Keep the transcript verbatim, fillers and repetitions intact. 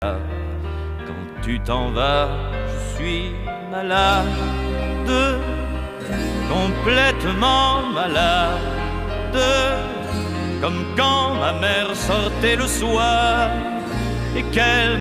Quand tu t'en vas, je suis malade, complètement malade, comme quand ma mère sortait le soir et qu'elle